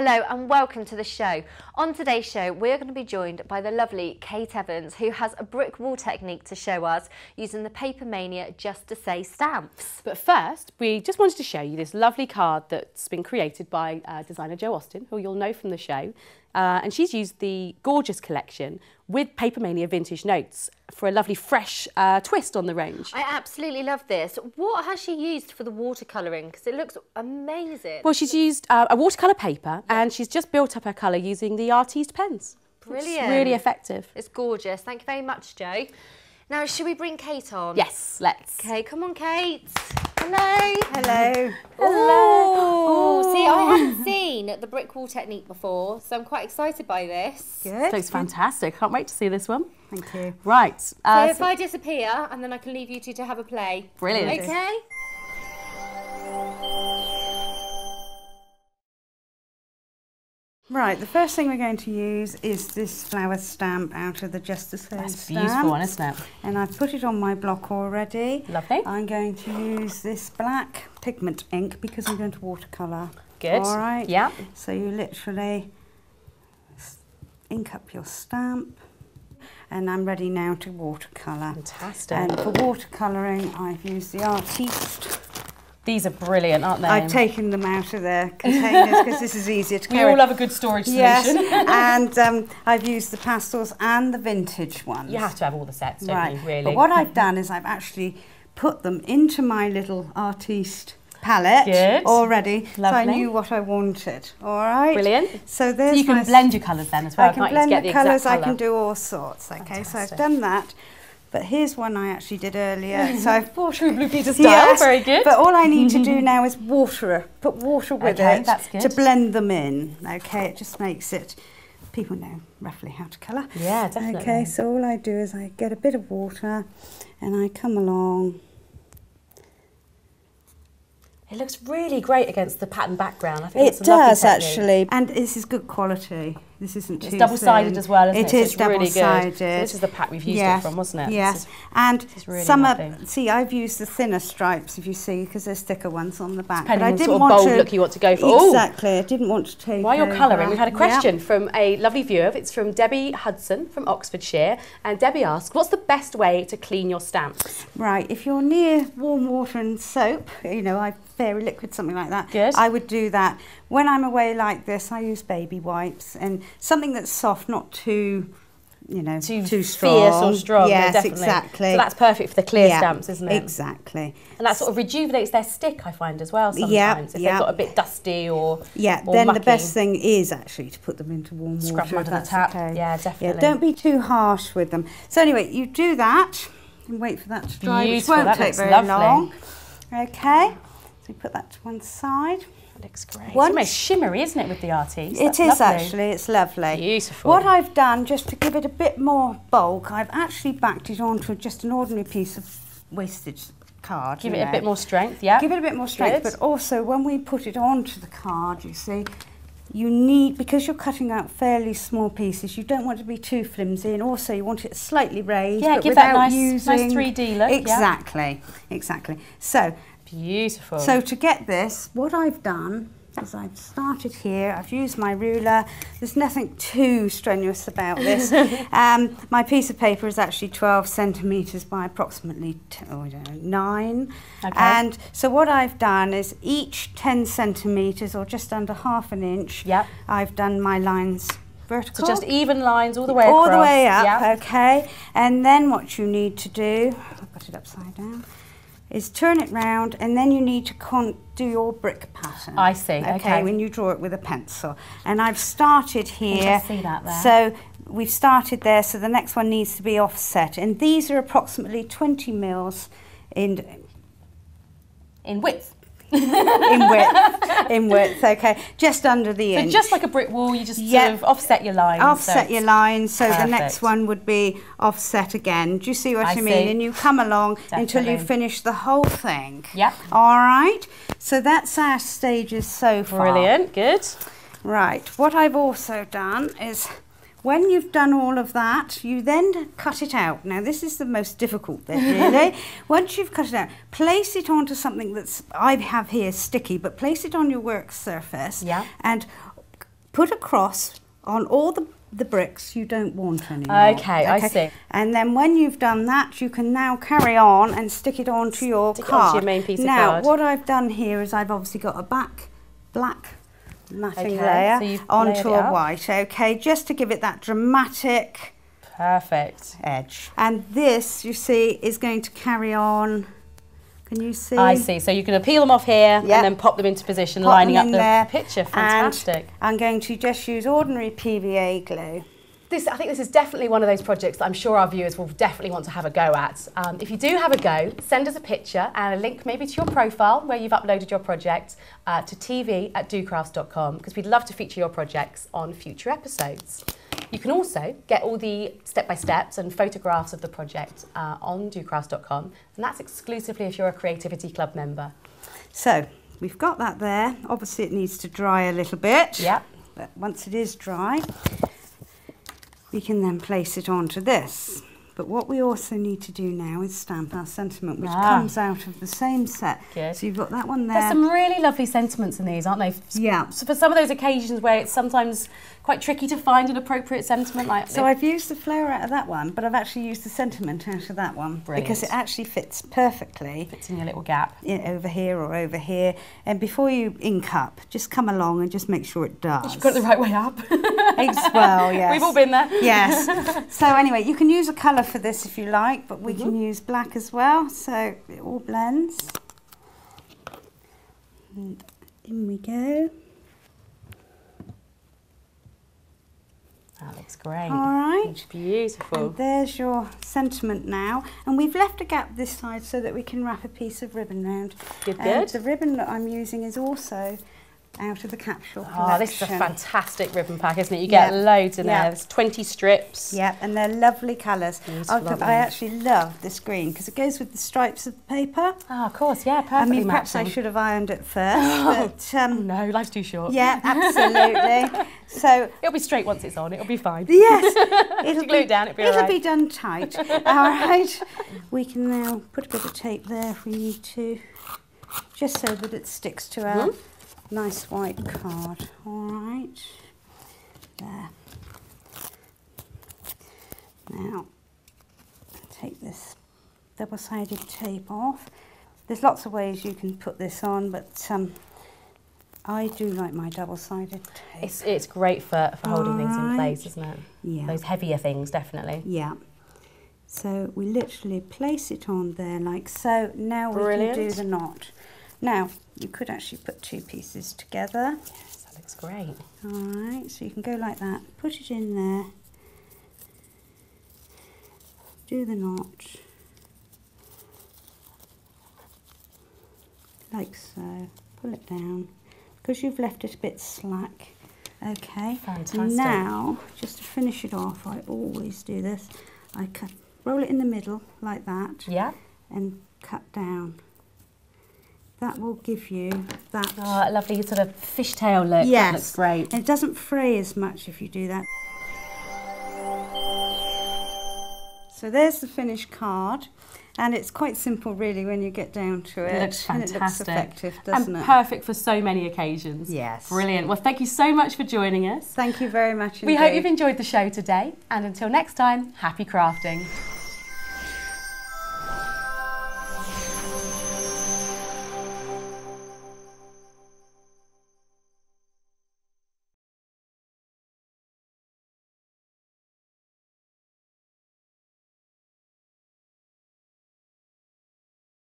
Hello and welcome to the show. On today's show, we're going to be joined by the lovely Kate Evans, who has a brick wall technique to show us using the Paper Mania Just to Say stamps. But first, we just wanted to show you this lovely card that's been created by designer Jo Austin, who you'll know from the show. And she's used the gorgeous collection with Paper Mania vintage notes for a lovely fresh twist on the range. I absolutely love this. What has she used for the watercolouring? Because it looks amazing. Well, she's used a watercolour paper and she's just built up her colour using the artiste pens. Brilliant. It's really effective. It's gorgeous. Thank you very much, Jo. Now, should we bring Kate on? Yes, let's. Okay, come on, Kate. Hello. Hello. Oh, see, I haven't seen the brick wall technique before, so I'm quite excited by this. Good. Looks fantastic. Can't wait to see this one. Thank you. Right. So if I disappear, and then I can leave you two to have a play. Brilliant. Okay. Right, the first thing we're going to use is this flower stamp out of the Just to Say stamp. That's a beautiful one, isn't it? And I've put it on my block already. Lovely. I'm going to use this black pigment ink because I'm going to watercolour. Good. All right. Yeah. So you literally ink up your stamp. And I'm ready now to watercolour. Fantastic. And for watercolouring, I've used the artiste. These are brilliant, aren't they? I've taken them out of their containers because this is easier to carry. We all have a good storage solution. Yes, and I've used the pastels and the vintage ones. You have to have all the sets, don't you, really? But what I've done is I've actually put them into my little artiste palette already. Lovely. So I knew what I wanted. All right. Brilliant. So there's you can blend your colours then as well. I can blend the colours. I colour. can do all sorts. Okay, Fantastic. so I've done that. But here's one I actually did earlier. So I've bought True Blue Peter style, very good. But all I need to do now is put water with it that's good. to blend them in. Okay, it just makes it, people know roughly how to colour. Yeah, definitely. Okay, so all I do is I get a bit of water and I come along. It looks really great against the pattern background. I think It does actually, and this is good quality. This isn't too double-sided as well, isn't it? It is so really double-sided. So this is the pack we've used it from, wasn't it? Yes, and really some see, I've used the thinner stripes, if you see, because there's thicker ones on the back. Depending but I on didn't the sort want of bold to, look you want to go for. Exactly, I didn't want to take While you're colouring, we've had a question Yep. from a lovely viewer. It's from Debbie Hudson from Oxfordshire. And Debbie asks, what's the best way to clean your stamps? Right, if you're near warm water and soap, you know, fairy liquid, something like that, Good. I would do that. When I'm away like this, I use baby wipes and something that's soft, not too, you know, too strong. Fierce or strong. Yes, no, definitely. exactly. So that's perfect for the clear stamps, isn't it? Exactly. And that sort of rejuvenates their stick, I find, as well sometimes. If they've got a bit dusty or then mucky. the best thing is actually to put them into warm Scrub water. them under the tap. Okay. Yeah, definitely. Yeah, don't be too harsh with them. So anyway, you do that and wait for that to dry, Beautiful. which won't That take very looks long. Okay, so put that to one side. That looks great. It's almost shimmery, isn't it, with the artiste? It is actually, it's lovely. Beautiful. What I've done, just to give it a bit more bulk, I've actually backed it onto just an ordinary piece of wastage card. Give it a bit more strength, yeah. Give it a bit more strength, but also when we put it onto the card, you see, you need, because you're cutting out fairly small pieces, you don't want it to be too flimsy, and also you want it slightly raised, yeah, but give without that nice 3D look. Exactly, exactly. So, beautiful. So to get this, what I've done is I've started here, I've used my ruler. There's nothing too strenuous about this. My piece of paper is actually 12 centimetres by approximately 9. Okay. And so what I've done is each 10 centimetres or just under half an inch, I've done my lines vertical. So just even lines all the way across. All the way up, okay. And then what you need to do, I've got it upside down, is turn it round, and then you need to do your brick pattern. I see, okay. When you draw it with a pencil. And I've started here. I see that there. So we've started there, so the next one needs to be offset. And these are approximately 20 mils in width. in width, okay, just under the inch. So just like a brick wall, you just sort of offset your lines. Offset your lines, so perfect. The next one would be offset again. Do you see what I mean? And you come along until you finish the whole thing. Yep. All right, so that's our stages so far. Brilliant, good. Right, what I've also done is, when you've done all of that, you then cut it out. Now, this is the most difficult bit, really. Once you've cut it out, place it onto something that's, I have here sticky, but place it on your work surface and put a cross on all the bricks you don't want anymore. Okay, I see. And then when you've done that, you can now carry on and stick it onto your Stick it card. onto your main piece of now, card. what I've done here is I've obviously got a black matting Okay, layer so you've onto layered it a up. white, okay, just to give it that dramatic Perfect. edge. And this, you see, is going to carry on. Can you see? I see. So you're going to peel them off here Yep. and then pop them into position, Pop lining them up in the there, picture. Fantastic. And I'm going to just use ordinary PVA glue. I think this is definitely one of those projects that I'm sure our viewers will definitely want to have a go at. If you do have a go, send us a picture and a link maybe to your profile where you've uploaded your project to tv@docrafts.com, because we'd love to feature your projects on future episodes. You can also get all the step-by-steps and photographs of the project on docrafts.com, and that's exclusively if you're a Creativity Club member. So we've got that there. Obviously it needs to dry a little bit. Yeah. But once it is dry, we can then place it onto this. But what we also need to do now is stamp our sentiment, which comes out of the same set. Good. So you've got that one there. There's some really lovely sentiments in these, aren't they? Yeah. So for some of those occasions where it's sometimes quite tricky to find an appropriate sentiment, like So I've used the flower out of that one, but I've actually used the sentiment out of that one. Brilliant. Because it actually fits perfectly. fits in your little gap. Over here or over here. And before you ink up, just come along and just make sure it does. You've got it the right way up. Well, yes. We've all been there. Yes. So anyway, you can use a colour for this if you like, but we can use black as well, so it all blends. And in we go. That looks great. All right. It's beautiful. And there's your sentiment now. And we've left a gap this side so that we can wrap a piece of ribbon round. Good, And good. the ribbon that I'm using is also out of the capsule collection. Oh, this is a fantastic ribbon pack, isn't it? You get loads in there. There's 20 strips. Yeah, and they're lovely colours. Beautiful, I actually love this green because it goes with the stripes of the paper. Oh, of course, yeah, perfectly I mean, perhaps I matching. should have ironed it first, but No, life's too short. yeah, absolutely. So It'll be straight once it's on. It'll be fine. yes, If you glue it down, it'll be all it'll right. be done tight. All right, we can now put a bit of tape there if we need to, just so that it sticks to our nice white card. All right, there. Now, take this double-sided tape off. There's lots of ways you can put this on, but I do like my double-sided tape. It's great for holding things in Alright. place, isn't it? Yeah. Those heavier things, definitely. Yeah. So we literally place it on there like so. Now we Brilliant. can do the knot. Now, you could actually put two pieces together. Yes, that looks great. All right, so you can go like that, put it in there, do the knot, like so, pull it down, because you've left it a bit slack. Okay, Fantastic. now, just to finish it off, I always do this, I roll it in the middle like that, Yeah. and cut down. That will give you that. Oh, a lovely sort of fishtail look. Yes. That looks great. And it doesn't fray as much if you do that. So there's the finished card, and it's quite simple really when you get down to it. It looks fantastic. And it looks effective, doesn't and it? perfect for so many occasions. Yes. Brilliant. Well, thank you so much for joining us. Thank you very much indeed. We hope you've enjoyed the show today, and until next time, happy crafting.